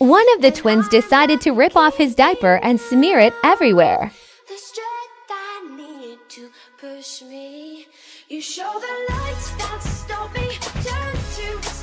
One of the twins decided to rip off his diaper and smear it everywhere. The strength I need to push me. You show the lights that stop me. Turn to